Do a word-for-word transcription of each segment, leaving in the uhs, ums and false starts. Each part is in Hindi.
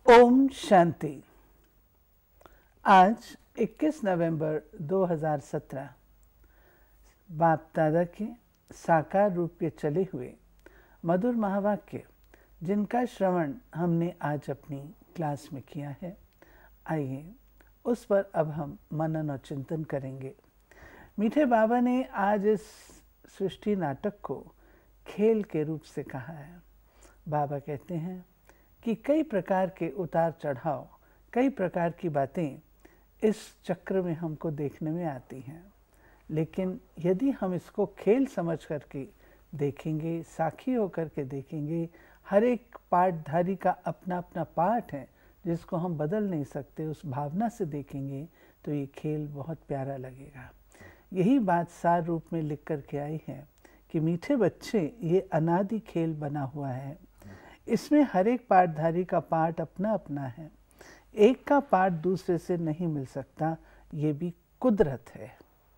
ओम शांति। आज इक्कीस नवंबर दो हज़ार सत्रह बाप दादा के साकार रूप के चले हुए मधुर महावाक्य, जिनका श्रवण हमने आज अपनी क्लास में किया है, आइए उस पर अब हम मनन और चिंतन करेंगे। मीठे बाबा ने आज इस सृष्टि नाटक को खेल के रूप से कहा है। बाबा कहते हैं कि कई प्रकार के उतार चढ़ाव, कई प्रकार की बातें इस चक्र में हमको देखने में आती हैं, लेकिन यदि हम इसको खेल समझ करके देखेंगे, साखी होकर के देखेंगे, हर एक पाठधारी का अपना अपना पाठ है जिसको हम बदल नहीं सकते, उस भावना से देखेंगे तो ये खेल बहुत प्यारा लगेगा। यही बात सार रूप में लिख कर के आई है कि मीठे बच्चे, ये अनादि खेल बना हुआ है। इसमें हर एक पाठधारी का पाठ अपना अपना है, एक का पाठ दूसरे से नहीं मिल सकता, ये भी कुदरत है।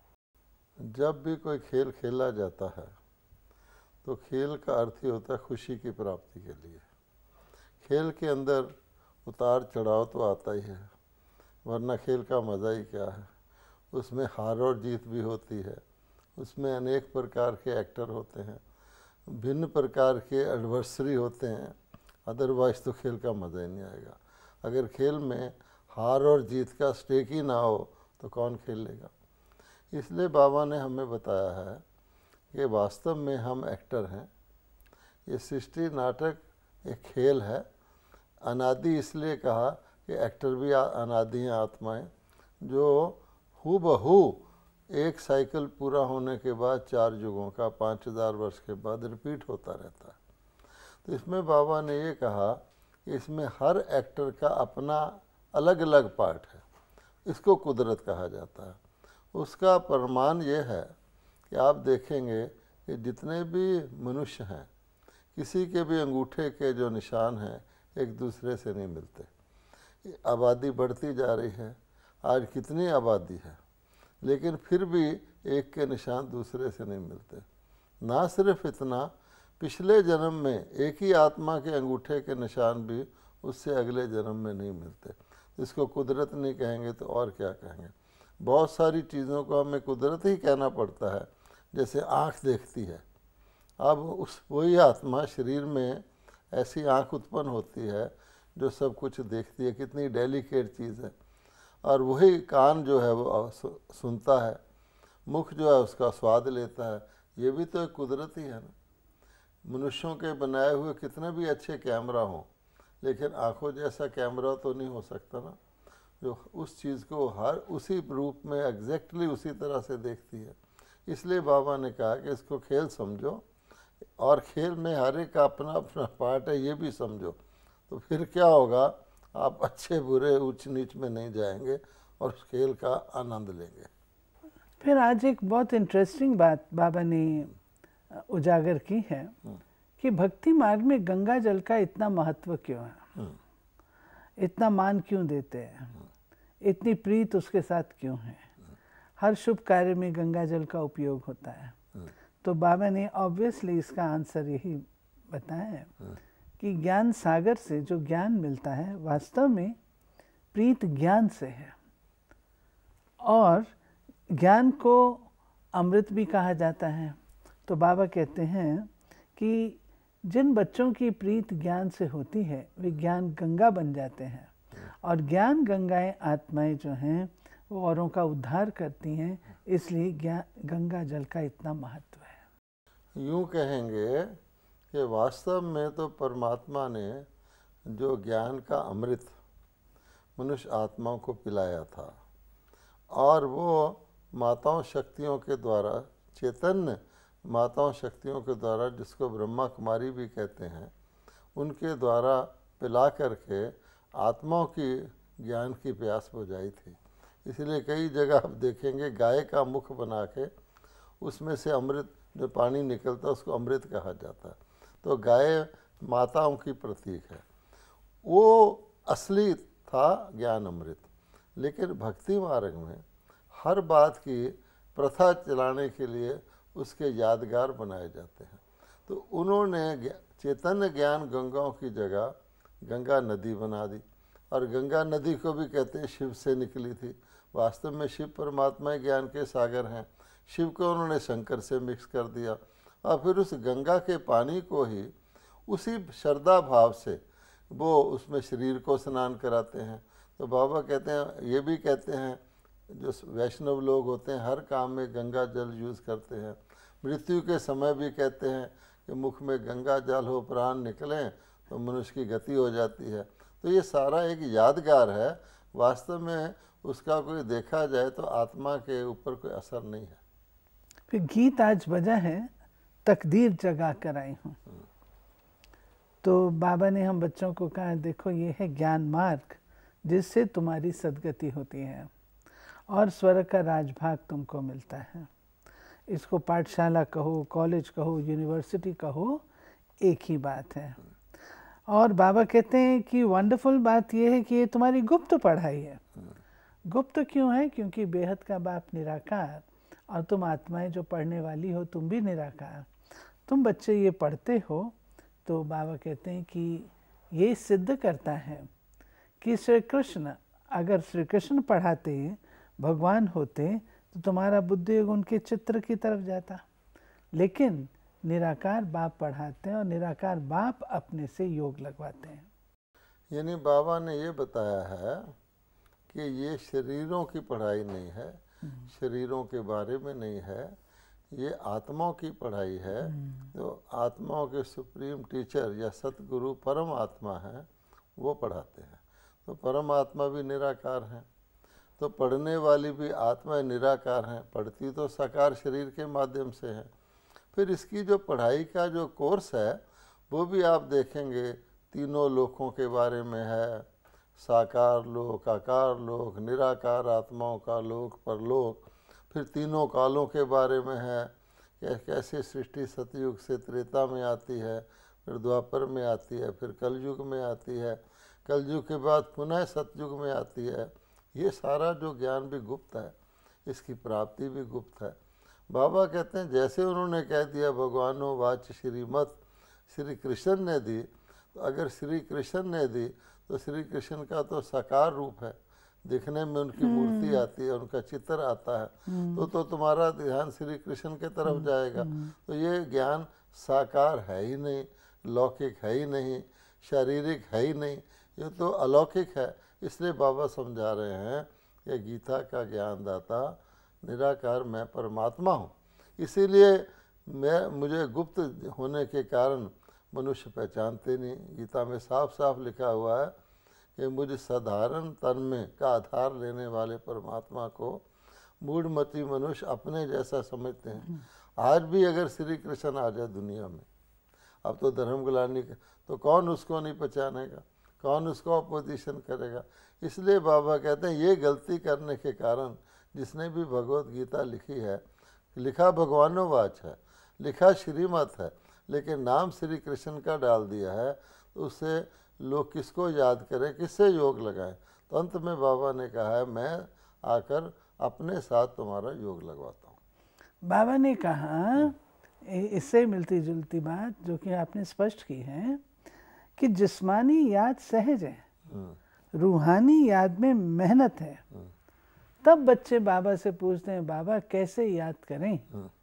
जब भी कोई खेल खेला जाता है तो खेल का अर्थ ही होता है खुशी की प्राप्ति के लिए। खेल के अंदर उतार चढ़ाव तो आता ही है, वरना खेल का मज़ा ही क्या है। उसमें हार और जीत भी होती है, उसमें अनेक प्रकार के एक्टर होते हैं, भिन्न प्रकार के एडवर्सरी होते हैं, अदरवाइज तो खेल का मज़ा ही नहीं आएगा। अगर खेल में हार और जीत का स्टेक ही ना हो तो कौन खेलेगा। इसलिए बाबा ने हमें बताया है कि वास्तव में हम एक्टर हैं। ये सृष्टि नाटक एक खेल है। अनादि इसलिए कहा कि एक्टर भी अनादि हैं, आत्माएं, जो हू बहू एक साइकिल पूरा होने के बाद चार युगों का पाँच हज़ार वर्ष के बाद रिपीट होता रहता है। तो इसमें बाबा ने ये कहा कि इसमें हर एक्टर का अपना अलग अलग पार्ट है, इसको कुदरत कहा जाता है। उसका प्रमाण ये है कि आप देखेंगे कि जितने भी मनुष्य हैं, किसी के भी अंगूठे के जो निशान हैं एक दूसरे से नहीं मिलते। आबादी बढ़ती जा रही है, आज कितनी आबादी है, लेकिन फिर भी एक के निशान दूसरे से नहीं मिलते। ना सिर्फ इतना, पिछले जन्म में एक ही आत्मा के अंगूठे के निशान भी उससे अगले जन्म में नहीं मिलते। इसको कुदरत नहीं कहेंगे तो और क्या कहेंगे। बहुत सारी चीज़ों को हमें कुदरत ही कहना पड़ता है। जैसे आँख देखती है, अब उस वही आत्मा शरीर में ऐसी आँख उत्पन्न होती है जो सब कुछ देखती है, कितनी डेलिकेट चीज़ है। और वही कान जो है वो सुनता है, मुख जो है उसका स्वाद लेता है, ये भी तो एक कुदरत ही है ना। मनुष्यों के बनाए हुए कितने भी अच्छे कैमरा हों, लेकिन आँखों जैसा कैमरा तो नहीं हो सकता ना, जो उस चीज़ को हर उसी रूप में एग्जैक्टली उसी तरह से देखती है। इसलिए बाबा ने कहा कि इसको खेल समझो, और खेल में हर एक का अपना अपना पार्ट है, ये भी समझो। तो फिर क्या होगा, आप अच्छे बुरे ऊंच नीच में नहीं जाएंगे और उस खेल का आनंद लेंगे। फिर आज एक बहुत इंटरेस्टिंग बात बाबा ने उजागर की है कि भक्ति मार्ग में गंगा जल का इतना महत्व क्यों है, इतना मान क्यों देते हैं, इतनी प्रीत उसके साथ क्यों है। हर शुभ कार्य में गंगा जल का उपयोग होता है। तो बाबा ने ऑब्वियसली इसका आंसर यही बताया है कि ज्ञान सागर से जो ज्ञान मिलता है वास्तव में प्रीत ज्ञान से है। और ज्ञान को अमृत भी कहा जाता है। तो बाबा कहते हैं कि जिन बच्चों की प्रीत ज्ञान से होती है वे ज्ञान गंगा बन जाते हैं, और ज्ञान गंगाएं आत्माएं जो हैं वो औरों का उद्धार करती हैं। इसलिए ज्ञान गंगा जल का इतना महत्व है। यूँ कहेंगे कि वास्तव में तो परमात्मा ने जो ज्ञान का अमृत मनुष्य आत्माओं को पिलाया था, और वो माताओं शक्तियों के द्वारा, चैतन्य माताओं शक्तियों के द्वारा, जिसको ब्रह्मा कुमारी भी कहते हैं, उनके द्वारा पिला करके आत्माओं की ज्ञान की प्यास बुझाई थी। इसलिए कई जगह आप देखेंगे गाय का मुख बना के उसमें से अमृत जो पानी निकलता है उसको अमृत कहा जाता है। तो गाय माताओं की प्रतीक है, वो असली था ज्ञान अमृत। लेकिन भक्ति मार्ग में हर बात की प्रथा चलाने के लिए उसके यादगार बनाए जाते हैं। तो उन्होंने चैतन्य ज्ञान गंगाओं की जगह गंगा नदी बना दी। और गंगा नदी को भी कहते हैं शिव से निकली थी। वास्तव में शिव परमात्मा ज्ञान के सागर हैं। शिव को उन्होंने शंकर से मिक्स कर दिया और फिर उस गंगा के पानी को ही उसी श्रद्धा भाव से वो उसमें शरीर को स्नान कराते हैं। तो बाबा कहते हैं, ये भी कहते हैं जो वैष्णव लोग होते हैं हर काम में गंगा जल यूज़ करते हैं। मृत्यु के समय भी कहते हैं कि मुख में गंगा जल हो, प्राण निकलें तो मनुष्य की गति हो जाती है। तो ये सारा एक यादगार है। वास्तव में उसका कोई देखा जाए तो आत्मा के ऊपर कोई असर नहीं है। फिर गीत आज बजा है, तकदीर जगा कर आई हूँ। तो बाबा ने हम बच्चों को कहा, देखो ये है ज्ञान मार्ग जिससे तुम्हारी सदगति होती है और स्वर्ग का राजभाग तुमको मिलता है। इसको पाठशाला कहो, कॉलेज कहो, यूनिवर्सिटी कहो, एक ही बात है। और बाबा कहते हैं कि वंडरफुल बात यह है कि ये तुम्हारी गुप्त पढ़ाई है। गुप्त क्यों है? क्योंकि बेहद का बाप निराकार और तुम आत्माएं जो पढ़ने वाली हो तुम भी निराकार। तुम बच्चे ये पढ़ते हो तो बाबा कहते हैं कि ये सिद्ध करता है कि श्री कृष्ण, अगर श्री कृष्ण पढ़ाते, भगवान होते तो तुम्हारा बुद्धि योग उनके चित्र की तरफ जाता। लेकिन निराकार बाप पढ़ाते हैं और निराकार बाप अपने से योग लगवाते हैं। यानी बाबा ने ये बताया है कि ये शरीरों की पढ़ाई नहीं है, शरीरों के बारे में नहीं है, ये आत्माओं की पढ़ाई है। जो आत्माओं के सुप्रीम टीचर या सतगुरु परम आत्मा है वो पढ़ाते हैं। तो परम आत्मा भी निराकार हैं, तो पढ़ने वाली भी आत्मा निराकार हैं। पढ़ती तो साकार शरीर के माध्यम से है। फिर इसकी जो पढ़ाई का जो कोर्स है वो भी आप देखेंगे तीनों लोकों के बारे में है। साकार लोक, आकार लोक, निराकार आत्माओं का लोक, परलोक। फिर तीनों कालों के बारे में है कि कैसे सृष्टि सतयुग से त्रेता में आती है, फिर द्वापर में आती है, फिर कलयुग में आती है, कलयुग के बाद पुनः सतयुग में आती है। ये सारा जो ज्ञान भी गुप्त है, इसकी प्राप्ति भी गुप्त है। बाबा कहते हैं जैसे उन्होंने कह दिया भगवानो वाच श्रीमत, श्री कृष्ण ने दी, तो अगर श्री कृष्ण ने दी तो श्री कृष्ण का तो साकार रूप है, दिखने में उनकी मूर्ति आती है, उनका चित्र आता है, तो तो तुम्हारा ध्यान श्री कृष्ण के तरफ जाएगा। तो ये ज्ञान साकार है ही नहीं, लौकिक है ही नहीं, शारीरिक है ही नहीं, ये तो अलौकिक है। इसलिए बाबा समझा रहे हैं कि गीता का ज्ञानदाता निराकार मैं परमात्मा हूँ। इसीलिए मैं मुझे गुप्त होने के कारण मनुष्य पहचानते नहीं। गीता में साफ साफ लिखा हुआ है कि मुझ साधारण तन में का आधार लेने वाले परमात्मा को मूढ़मती मनुष्य अपने जैसा समझते हैं। आज भी अगर श्री कृष्ण आ जाए दुनिया में, अब तो धर्म गुलानी, तो कौन उसको नहीं पहचानेगा, कौन उसको अपोजिशन करेगा। इसलिए बाबा कहते हैं ये गलती करने के कारण जिसने भी भगवत गीता लिखी है, लिखा भगवानोवाच है, लिखा श्रीमत है, लेकिन नाम श्री कृष्ण का डाल दिया है, तो उससे लोग किसको याद करें, किससे योग लगाएं। तो अंत में बाबा ने कहा है मैं आकर अपने साथ तुम्हारा योग लगवाता हूँ। बाबा ने कहा, इससे मिलती जुलती बात जो कि आपने स्पष्ट की है कि जिस्मानी याद सहज है, रूहानी याद में मेहनत है। तब बच्चे बाबा से पूछते हैं बाबा कैसे याद करें।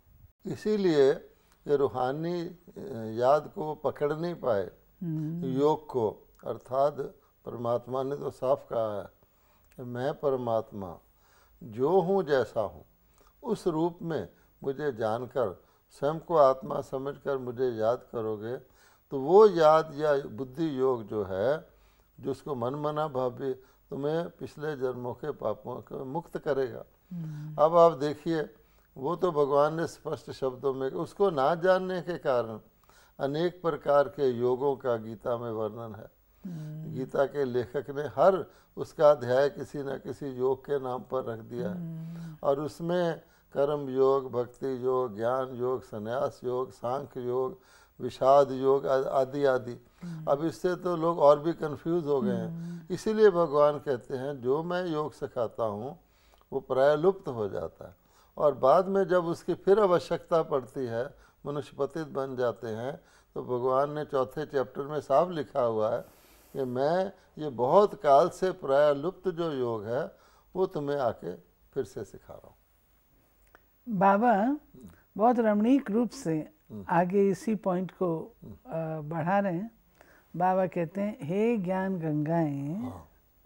इसीलिए ये रूहानी याद को पकड़ नहीं पाए योग को, अर्थात परमात्मा ने तो साफ कहा है कि मैं परमात्मा जो हूँ जैसा हूँ, उस रूप में मुझे जानकर स्वयं को आत्मा समझकर मुझे याद करोगे तो वो याद या बुद्धि योग जो है, जिसको मन मना भावी तुम्हें पिछले जन्मों के पापों को मुक्त करेगा। अब आप देखिए, वो तो भगवान ने स्पष्ट शब्दों में, उसको ना जानने के कारण अनेक प्रकार के योगों का गीता में वर्णन है। गीता के लेखक ने हर उसका अध्याय किसी न किसी योग के नाम पर रख दिया है, और उसमें कर्म योग, भक्ति योग, ज्ञान योग, संन्यास योग, सांख्य योग, विषाद योग आदि आदि। अब इससे तो लोग और भी कंफ्यूज हो गए हैं। इसीलिए भगवान कहते हैं जो मैं योग सिखाता हूँ वो प्राय लुप्त हो जाता है, और बाद में जब उसकी फिर आवश्यकता पड़ती है, मनुष्य पतित बन जाते हैं, तो भगवान ने चौथे चैप्टर में साफ लिखा हुआ है कि मैं ये बहुत काल से प्राय लुप्त जो योग है वो तुम्हें आके फिर से सिखा रहा हूँ। बाबा बहुत रमणीक रूप से आगे इसी पॉइंट को आ, बढ़ा रहे हैं। बाबा कहते हैं, हे ज्ञान गंगाएं, हाँ।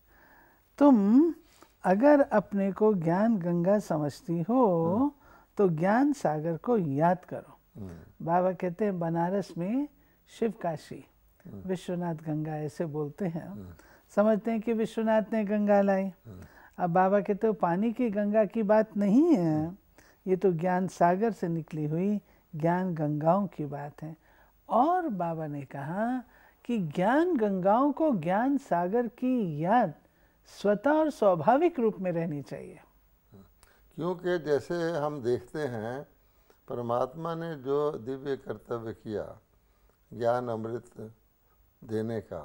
तुम अगर अपने को ज्ञान गंगा समझती हो तो ज्ञान सागर को याद करो। बाबा कहते हैं, बनारस में शिव काशी, विश्वनाथ गंगा ऐसे बोलते हैं, समझते हैं कि विश्वनाथ ने गंगा लाई। अब बाबा कहते हो पानी की गंगा की बात नहीं है, ये तो ज्ञान सागर से निकली हुई ज्ञान गंगाओं की बात है। और बाबा ने कहा कि ज्ञान गंगाओं को ज्ञान सागर की याद स्वतः और स्वाभाविक रूप में रहनी चाहिए। क्योंकि जैसे हम देखते हैं परमात्मा ने जो दिव्य कर्तव्य किया ज्ञान अमृत देने का,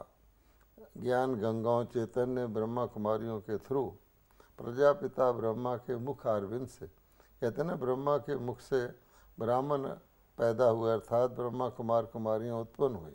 ज्ञान गंगाओं चैतन्य ब्रह्मा कुमारियों के थ्रू प्रजापिता ब्रह्मा के मुख अरविंद से, कहते हैं ना ब्रह्मा के मुख से ब्राह्मण पैदा हुए अर्थात ब्रह्मा कुमार कुमारियाँ उत्पन्न हुई।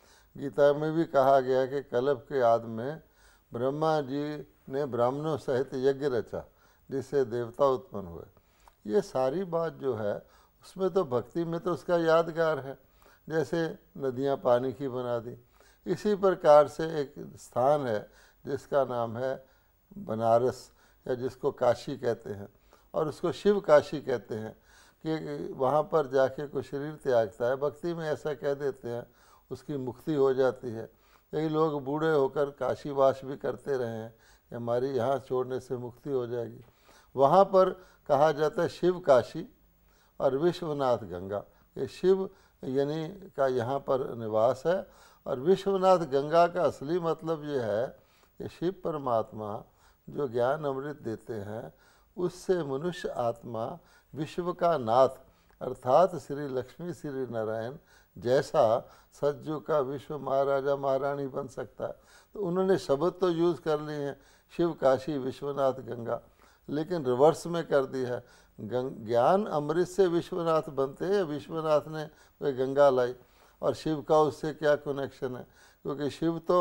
गीता में भी कहा गया कि कल्प के आदि में ब्रह्मा जी ने ब्राह्मणों सहित यज्ञ रचा जिससे देवता उत्पन्न हुए। ये सारी बात जो है उसमें तो भक्ति में तो उसका यादगार है, जैसे नदियाँ पानी की बना दी। इसी प्रकार से एक स्थान है जिसका नाम है बनारस या जिसको काशी कहते हैं और उसको शिव काशी कहते हैं कि वहाँ पर जाके कोई शरीर त्यागता है, भक्ति में ऐसा कह देते हैं उसकी मुक्ति हो जाती है। कई लोग बूढ़े होकर काशीवास भी करते रहे हैं कि हमारी यहाँ छोड़ने से मुक्ति हो जाएगी। वहाँ पर कहा जाता है शिव काशी और विश्वनाथ गंगा। ये शिव यानी का यहाँ पर निवास है और विश्वनाथ गंगा का असली मतलब ये है कि शिव परमात्मा जो ज्ञान अमृत देते हैं उससे मनुष्य आत्मा विश्व का नाथ अर्थात श्री लक्ष्मी श्री नारायण जैसा सज्जू का विश्व महाराजा महारानी बन सकता है। तो उन्होंने शब्द तो यूज़ कर लिए हैं शिव काशी विश्वनाथ गंगा, लेकिन रिवर्स में कर दी है। ज्ञान अमृत से विश्वनाथ बनते हैं, विश्वनाथ ने वे गंगा लाई और शिव का उससे क्या कनेक्शन है, क्योंकि शिव तो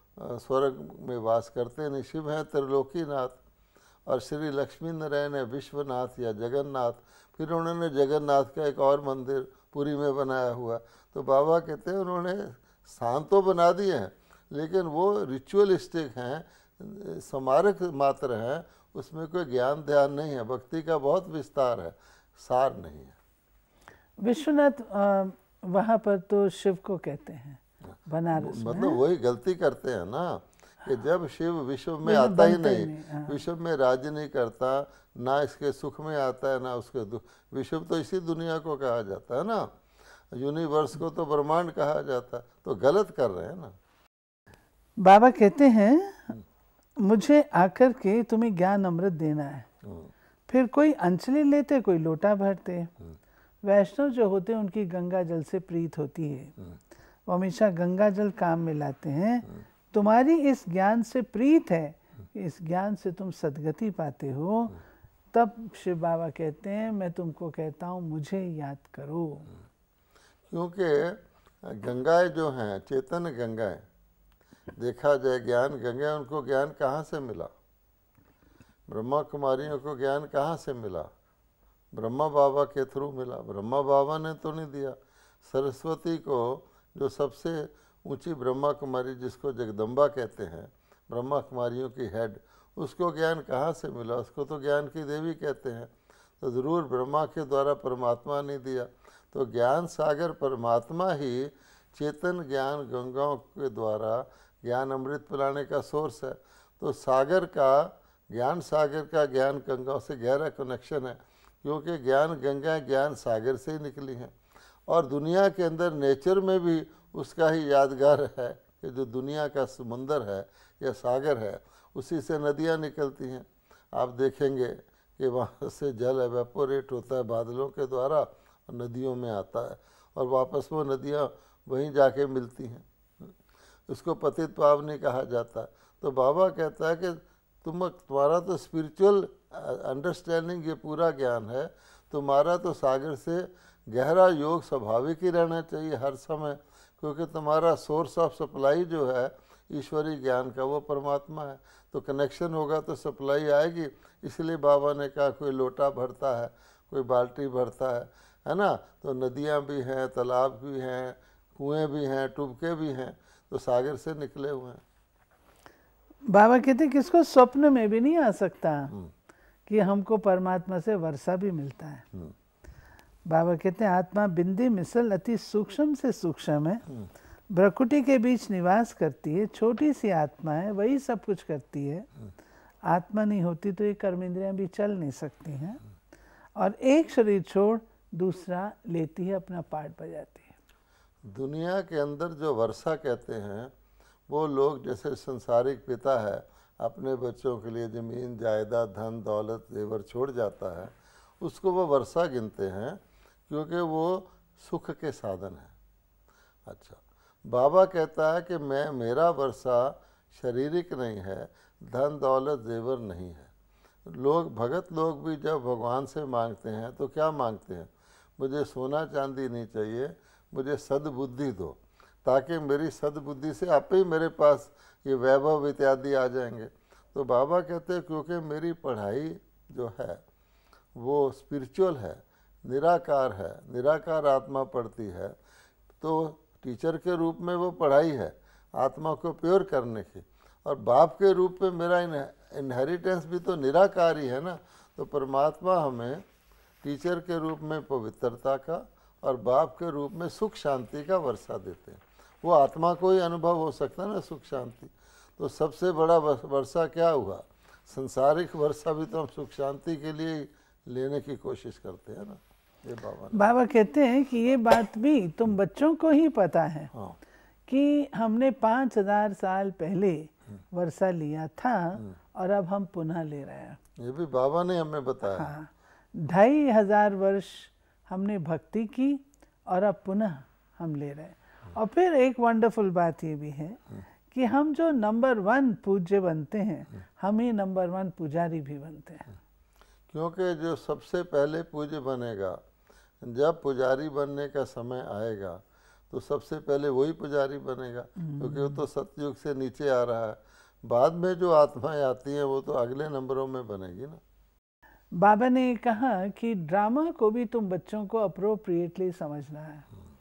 स्वर्ग में वास करते नहीं, शिव हैं त्रिलोकीनाथ और श्री लक्ष्मी नारायण है विश्वनाथ या जगन्नाथ। फिर उन्होंने जगन्नाथ का एक और मंदिर पुरी में बनाया हुआ। तो बाबा कहते हैं उन्होंने स्थान तो बना दिए हैं लेकिन वो रिचुअलिस्टिक हैं, स्मारक मात्र हैं, उसमें कोई ज्ञान ध्यान नहीं है, भक्ति का बहुत विस्तार है, सार नहीं है। विश्वनाथ वहाँ पर तो शिव को कहते हैं बनारस में, मतलब वही गलती करते हैं ना कि जब शिव विश्व में आता ही नहीं, नहीं विश्व में राज्य नहीं करता, ना इसके सुख में आता है ना उसके दुख। विश्व तो इसी दुनिया को कहा जाता है ना, यूनिवर्स को तो ब्रह्मांड कहा जाता है, तो गलत कर रहे हैं ना। बाबा कहते हैं मुझे आकर के तुम्हें ज्ञान अमृत देना है। फिर कोई अंजलि लेते, कोई लोटा भरते। वैष्णव जो होते हैं उनकी गंगा जल से प्रीत होती है, वो हमेशा गंगा जल काम में लाते हैं। तुम्हारी इस ज्ञान से प्रीत है, इस ज्ञान से तुम सदगति पाते हो, तब शिव बाबा कहते हैं मैं तुमको कहता हूँ मुझे याद करो। क्योंकि गंगाएं जो हैं चेतन गंगाएं, देखा जाए ज्ञान गंगा, उनको ज्ञान कहाँ से मिला? ब्रह्मा कुमारियों को ज्ञान कहाँ से मिला? ब्रह्मा बाबा के थ्रू मिला। ब्रह्मा बाबा ने तो नहीं दिया। सरस्वती को जो सबसे ऊंची ब्रह्मा कुमारी जिसको जगदम्बा कहते हैं, ब्रह्मा कुमारियों की हेड, उसको ज्ञान कहाँ से मिला? उसको तो ज्ञान की देवी कहते हैं। तो ज़रूर ब्रह्मा के द्वारा परमात्मा ने दिया। तो ज्ञान सागर परमात्मा ही चेतन ज्ञान गंगाओं के द्वारा ज्ञान अमृत पिलाने का सोर्स है। तो सागर का ज्ञान सागर का ज्ञान गंगाओं से गहरा कनेक्शन है, क्योंकि ज्ञान गंगा ज्ञान सागर से ही निकली हैं। और दुनिया के अंदर नेचर में भी उसका ही यादगार है कि जो दुनिया का समुंदर है या सागर है उसी से नदियाँ निकलती हैं। आप देखेंगे कि वहाँ से जल एवेपोरेट होता है बादलों के द्वारा और नदियों में आता है और वापस वो नदियाँ वहीं जाके मिलती हैं। उसको पतित पावनी कहा जाता है। तो बाबा कहता है कि तुम तुम्हारा तो स्पिरिचुअल अंडरस्टैंडिंग ये पूरा ज्ञान है, तुम्हारा तो सागर से गहरा योग स्वाभाविक ही रहना चाहिए हर समय, क्योंकि तुम्हारा सोर्स ऑफ सप्लाई जो है ईश्वरीय ज्ञान का वो परमात्मा है। तो कनेक्शन होगा तो सप्लाई आएगी। इसलिए बाबा ने कहा कोई लोटा भरता है, कोई बाल्टी भरता है, है ना। तो नदियाँ भी हैं, तालाब भी हैं, कुएँ भी हैं, टुबके भी हैं, तो सागर से निकले हुए हैं। बाबा कहते किसको स्वप्न में भी नहीं आ सकता कि हमको परमात्मा से वर्षा भी मिलता है। बाबा कहते हैं आत्मा बिंदी मिसल अति सूक्ष्म से सूक्ष्म है, भ्रकुटी के बीच निवास करती है, छोटी सी आत्मा है, वही सब कुछ करती है। आत्मा नहीं होती तो ये कर्म इंद्रियां भी चल नहीं सकती हैं, और एक शरीर छोड़ दूसरा लेती है, अपना पार्ट बजाती है। दुनिया के अंदर जो वर्षा कहते हैं वो लोग जैसे संसारिक पिता है अपने बच्चों के लिए ज़मीन जायदाद धन दौलत जेवर छोड़ जाता है, उसको वो वर्षा गिनते हैं क्योंकि वो सुख के साधन है। अच्छा, बाबा कहता है कि मैं मेरा वर्षा शारीरिक नहीं है, धन दौलत जेवर नहीं है। लोग भगत लोग भी जब भगवान से मांगते हैं तो क्या मांगते हैं, मुझे सोना चांदी नहीं चाहिए, मुझे सद्बुद्धि दो, ताकि मेरी सद्बुद्धि से आप ही मेरे पास ये वैभव इत्यादि आ जाएंगे। तो बाबा कहते हैं क्योंकि मेरी पढ़ाई जो है वो स्पिरिचुअल है, निराकार है, निराकार आत्मा पढ़ती है, तो टीचर के रूप में वो पढ़ाई है आत्मा को प्योर करने की, और बाप के रूप में मेरा इनहेरिटेंस भी तो निराकार ही है ना। तो परमात्मा हमें टीचर के रूप में पवित्रता का और बाप के रूप में सुख शांति का वर्षा देते हैं। वो आत्मा को ही अनुभव हो सकता है ना सुख शांति। तो सबसे बड़ा वर्षा क्या हुआ, संसारिक वर्षा भी तो हम सुख शांति के लिए लेने की कोशिश करते हैं ना। ये बाबा बाबा कहते हैं कि ये बात भी तुम बच्चों को ही पता है। हाँ। कि हमने पाँच हजार साल पहले वर्षा लिया था और अब हम पुनः ले रहे हैं। ये भी बाबा ने हमें बताया। हाँ, ढाई हजार वर्ष हमने भक्ति की और अब पुनः हम ले रहे हैं। और फिर एक वंडरफुल बात ये भी है कि हम जो नंबर वन पूज्य बनते हैं, हम ही नंबर वन पुजारी भी बनते हैं। क्योंकि जो सबसे पहले पूज्य बनेगा, जब पुजारी बनने का समय आएगा तो सबसे पहले वही पुजारी बनेगा, क्योंकि वो तो सतयुग से नीचे आ रहा है। बाद में जो आत्माएं आती हैं वो तो अगले नंबरों में बनेगी ना। बाबा ने कहा कि ड्रामा को भी तुम बच्चों को अप्रोप्रिएटली समझना है।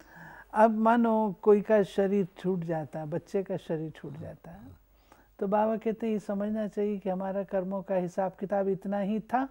अब मानो कोई का शरीर छूट जाता है, बच्चे का शरीर छूट जाता है, तो बाबा कहते हैं ये समझना चाहिए कि हमारा कर्मों का हिसाब किताब इतना ही था,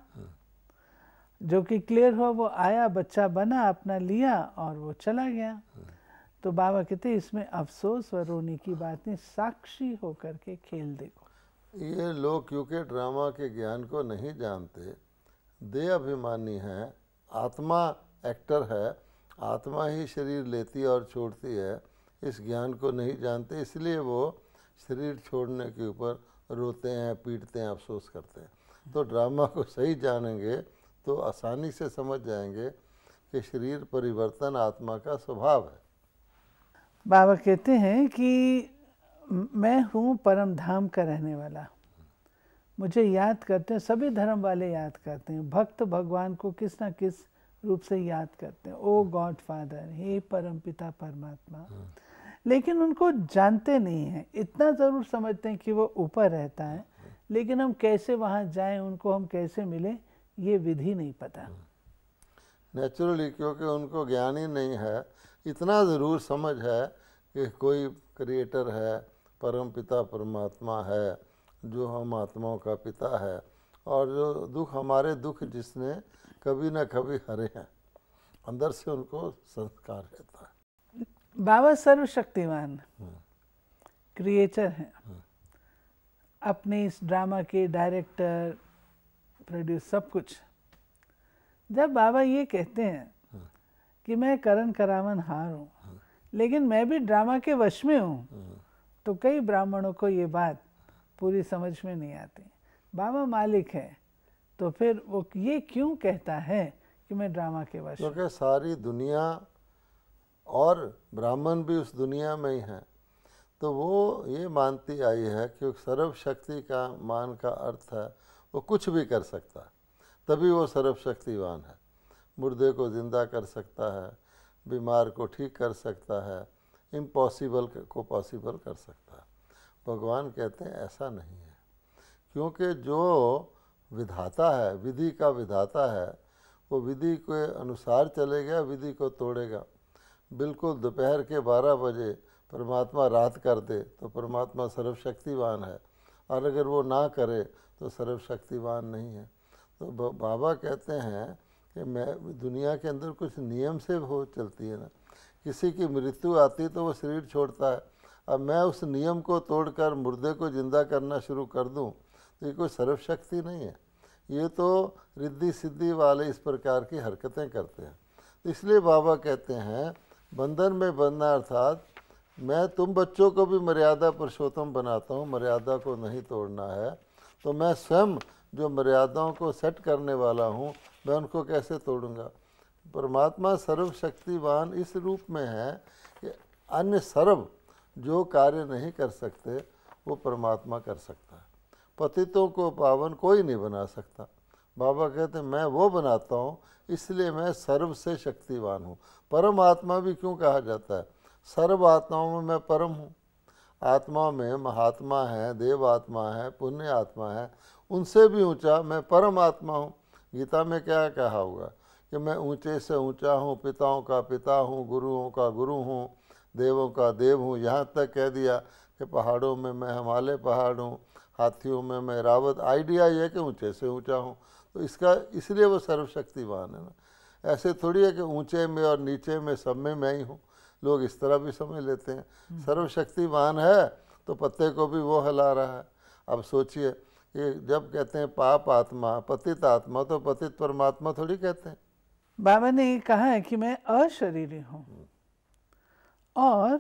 जो कि क्लियर हो, वो आया, बच्चा बना, अपना लिया और वो चला गया। तो बाबा कहते हैं इसमें अफसोस व रोने की बात नहीं, साक्षी होकर के खेल देखो। ये लोग क्योंकि ड्रामा के ज्ञान को नहीं जानते, देह अभिमानी हैं, आत्मा एक्टर है, आत्मा ही शरीर लेती और छोड़ती है, इस ज्ञान को नहीं जानते, इसलिए वो शरीर छोड़ने के ऊपर रोते हैं, पीटते हैं, अफसोस करते हैं। तो ड्रामा को सही जानेंगे तो आसानी से समझ जाएंगे कि शरीर परिवर्तन आत्मा का स्वभाव है। बाबा कहते हैं कि मैं हूँ परम धाम का रहने वाला, मुझे याद करते हैं, सभी धर्म वाले याद करते हैं, भक्त भगवान को किस ना किस रूप से याद करते हैं, ओ गॉड फादर, हे परम पिता परमात्मा। लेकिन उनको जानते नहीं हैं, इतना ज़रूर समझते हैं कि वो ऊपर रहता है, लेकिन हम कैसे वहाँ जाएं, उनको हम कैसे मिलें, ये विधि नहीं पता। नेचुरली, क्योंकि उनको ज्ञान ही नहीं है। इतना ज़रूर समझ है कि कोई क्रिएटर है, परम पिता परमात्मा है, जो हम आत्माओं का पिता है, और जो दुख हमारे दुख जिसने कभी ना कभी हरे हैं, अंदर से उनको संस्कार रहता है। बाबा सर्वशक्तिमान क्रिएटर हैं, अपने इस ड्रामा के डायरेक्टर, प्रोड्यूस, सब कुछ। जब बाबा ये कहते हैं कि मैं करण करावन हार हूँ, लेकिन मैं भी ड्रामा के वश में हूँ, तो कई ब्राह्मणों को ये बात पूरी समझ में नहीं आती। बाबा मालिक है, तो फिर वो ये क्यों कहता है कि मैं ड्रामा के वश हूँ? क्योंकि सारी दुनिया और ब्राह्मण भी उस दुनिया में ही हैं, तो वो ये मानती आई है कि सर्वशक्ति का मान का अर्थ है वो कुछ भी कर सकता है, तभी वो सर्वशक्तिवान है। मुर्दे को ज़िंदा कर सकता है, बीमार को ठीक कर सकता है, इम्पॉसिबल को पॉसिबल कर सकता है। भगवान कहते हैं ऐसा नहीं है, क्योंकि जो विधाता है, विधि का विधाता है, वो विधि के अनुसार चलेगा, विधि को तोड़ेगा। बिल्कुल दोपहर के बारह बजे परमात्मा रात कर दे तो परमात्मा सर्वशक्तिवान है, और अगर वो ना करे तो सर्वशक्तिवान नहीं है। तो बाबा कहते हैं कि मैं दुनिया के अंदर कुछ नियम से हो चलती है ना, किसी की मृत्यु आती तो वो शरीर छोड़ता है, अब मैं उस नियम को तोड़कर मुर्दे को जिंदा करना शुरू कर दूं तो ये कोई सर्वशक्ति नहीं है, ये तो रिद्धि सिद्धि वाले इस प्रकार की हरकतें करते हैं। तो इसलिए बाबा कहते हैं बंधन में बंधना, अर्थात मैं तुम बच्चों को भी मर्यादा पुरुषोत्तम बनाता हूँ, मर्यादा को नहीं तोड़ना है, तो मैं स्वयं जो मर्यादाओं को सेट करने वाला हूँ मैं उनको कैसे तोड़ूंगा। परमात्मा सर्वशक्तिवान इस रूप में है कि अन्य सर्व जो कार्य नहीं कर सकते वो परमात्मा कर सकता है। पतितों को पावन कोई नहीं बना सकता। बाबा कहते हैं मैं वो बनाता हूँ, इसलिए मैं सर्व से शक्तिवान हूँ। परम आत्मा भी क्यों कहा जाता है? सर्व आत्माओं में मैं परम हूँ। आत्मा में महात्मा है, देव आत्मा है, पुण्य आत्मा है, उनसे भी ऊंचा मैं परम आत्मा हूँ। गीता में क्या कहा होगा कि मैं ऊंचे से ऊंचा हूँ, पिताओं का पिता हूँ, गुरुओं का गुरु हूँ, देवों का देव हूँ। यहाँ तक कह दिया कि पहाड़ों में मैं हिमालय पहाड़ हूँ, हाथियों में मैं रावत। आइडिया ये है कि ऊंचे से ऊंचा हूँ, तो इसका इसलिए वो सर्वशक्तिवान है ना। ऐसे थोड़ी है कि ऊंचे में और नीचे में सब में मैं ही हूँ, लोग इस तरह भी समझ लेते हैं। सर्वशक्तिवान है तो पत्ते को भी वो हिला रहा है। अब सोचिए कि जब कहते हैं पाप आत्मा, पतित आत्मा, तो पतित परमात्मा थोड़ी कहते हैं। बाबा ने ये कहा है कि मैं अशरीरी हूँ, और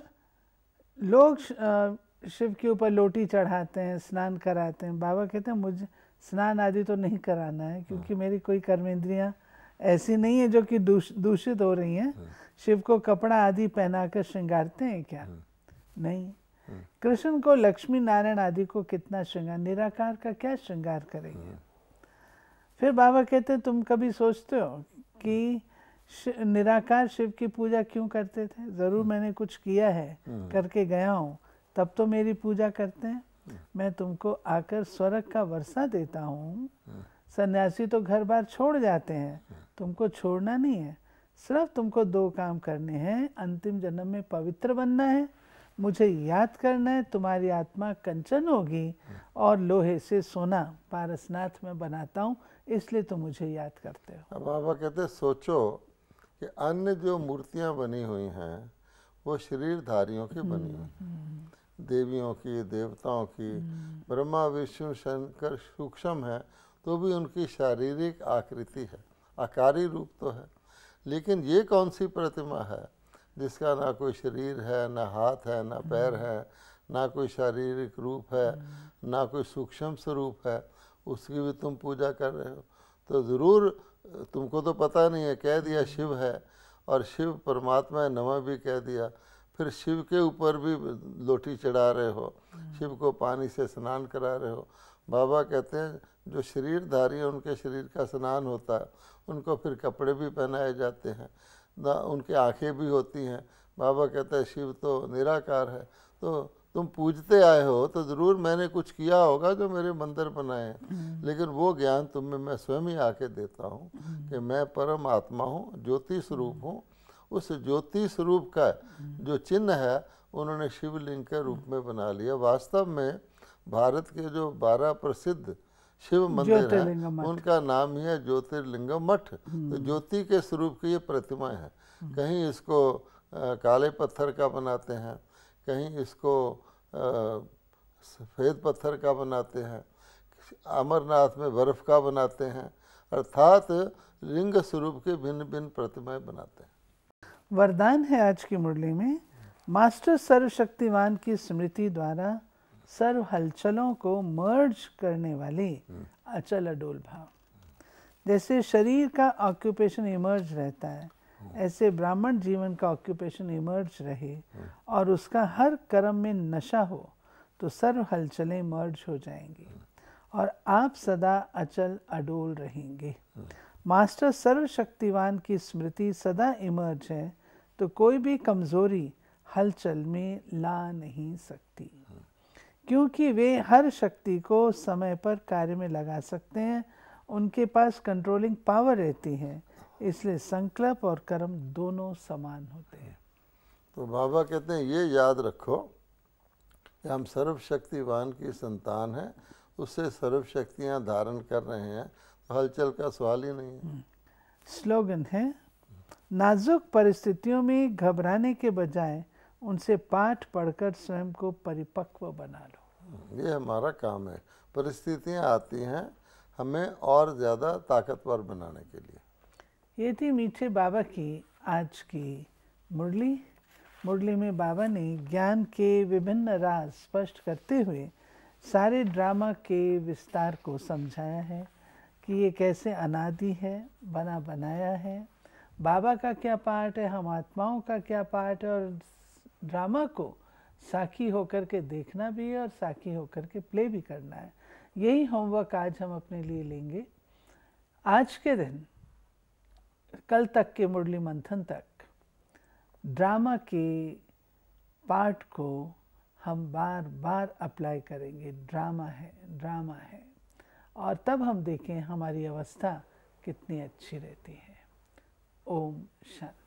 लोग शिव के ऊपर लोटी चढ़ाते हैं, स्नान कराते हैं। बाबा कहते हैं मुझे स्नान आदि तो नहीं कराना है, क्योंकि मेरी कोई कर्मेंद्रियां ऐसी नहीं है जो कि दूषित हो रही हैं। शिव को कपड़ा आदि पहनाकर श्रृंगारते हैं क्या? नहीं। कृष्ण को लक्ष्मी नारायण आदि को कितना श्रृंगार, निराकार का क्या श्रृंगार करेंगे? फिर बाबा कहते हैं तुम कभी सोचते हो कि निराकार शिव की पूजा क्यों करते थे? जरूर मैंने कुछ किया है, करके गया हूँ, तब तो मेरी पूजा करते हैं। मैं तुमको आकर स्वर्ग का वर्षा देता हूँ। सन्यासी तो घर बार छोड़ जाते हैं, तुमको छोड़ना नहीं है। सिर्फ तुमको दो काम करने हैं, अंतिम जन्म में पवित्र बनना है, मुझे याद करना है, तुम्हारी आत्मा कंचन होगी और लोहे से सोना पारसनाथ में बनाता हूँ, इसलिए तुम मुझे याद करते हो। अब बाबा कहते हैं सोचो कि अन्य जो मूर्तियाँ बनी हुई हैं वो शरीरधारियों की बनी हुई, देवियों की, देवताओं की। ब्रह्मा विष्णु शंकर सूक्ष्म है तो भी उनकी शारीरिक आकृति है, आकारी रूप तो है। लेकिन ये कौन सी प्रतिमा है जिसका ना कोई शरीर है, ना हाथ है, ना पैर है, ना कोई शारीरिक रूप है, ना कोई सूक्ष्म स्वरूप है, उसकी भी तुम पूजा कर रहे हो? तो ज़रूर तुमको तो पता नहीं है, कह दिया शिव है, और शिव परमात्मा नमः भी कह दिया, फिर शिव के ऊपर भी लोटी चढ़ा रहे हो, शिव को पानी से स्नान करा रहे हो। बाबा कहते हैं जो शरीरधारी है उनके शरीर का स्नान होता है, उनको फिर कपड़े भी पहनाए जाते हैं, ना उनकी आंखें भी होती हैं। बाबा कहता है शिव तो निराकार है, तो तुम पूजते आए हो तो ज़रूर मैंने कुछ किया होगा जो मेरे मंदिर बनाए हैं, लेकिन वो ज्ञान तुम में मैं स्वयं ही आके देता हूँ कि मैं परम आत्मा हूँ, ज्योति स्वरूप हूँ। उस ज्योति स्वरूप का जो चिन्ह है उन्होंने शिवलिंग के रूप में बना लिया। वास्तव में भारत के जो बारह प्रसिद्ध शिव मंदिर हैं उनका नाम ही है ज्योतिर्लिंगम मठ। तो ज्योति के स्वरूप की ये प्रतिमा है। कहीं इसको आ, काले पत्थर का बनाते हैं, कहीं इसको सफ़ेद पत्थर का बनाते हैं, अमरनाथ में बर्फ़ का बनाते हैं, अर्थात लिंग स्वरूप के भिन्न भिन्न प्रतिमाएं बनाते हैं। वरदान है आज की मुरली में, मास्टर सर्वशक्तिवान की स्मृति द्वारा सर्व हलचलों को मर्ज करने वाली अचल अडोल भाव। जैसे शरीर का ऑक्यूपेशन इमर्ज रहता है, ऐसे ब्राह्मण जीवन का ऑक्यूपेशन इमर्ज रहे और उसका हर कर्म में नशा हो तो सर्व हलचलें मर्ज हो जाएंगी और आप सदा अचल अडोल रहेंगे। मास्टर सर्वशक्तिवान की स्मृति सदा इमर्ज है तो कोई भी कमज़ोरी हलचल में ला नहीं सकती। क्योंकि वे हर शक्ति को समय पर कार्य में लगा सकते हैं, उनके पास कंट्रोलिंग पावर रहती है, इसलिए संकल्प और कर्म दोनों समान होते हैं। तो बाबा कहते हैं ये याद रखो कि हम सर्वशक्तिवान की संतान हैं, उससे सर्व शक्तियाँ धारण कर रहे हैं, तो हलचल का सवाल ही नहीं है। स्लोगन है, नाजुक परिस्थितियों में घबराने के बजाय उनसे पाठ पढ़कर स्वयं को परिपक्व बना लो। ये हमारा काम है। परिस्थितियाँ आती हैं हमें और ज़्यादा ताकतवर बनाने के लिए। ये थी मीठे बाबा की आज की मुरली। मुरली में बाबा ने ज्ञान के विभिन्न राज स्पष्ट करते हुए सारे ड्रामा के विस्तार को समझाया है कि ये कैसे अनादि है, बना बनाया है, बाबा का क्या पार्ट है, हम आत्माओं का क्या पार्ट है, और ड्रामा को साखी होकर के देखना भी है और साखी होकर के प्ले भी करना है। यही होमवर्क आज हम अपने लिए लेंगे। आज के दिन कल तक के मुरली मंथन तक ड्रामा के पार्ट को हम बार बार अप्लाई करेंगे। ड्रामा है, ड्रामा है, और तब हम देखें हमारी अवस्था कितनी अच्छी रहती है। ओम शांति।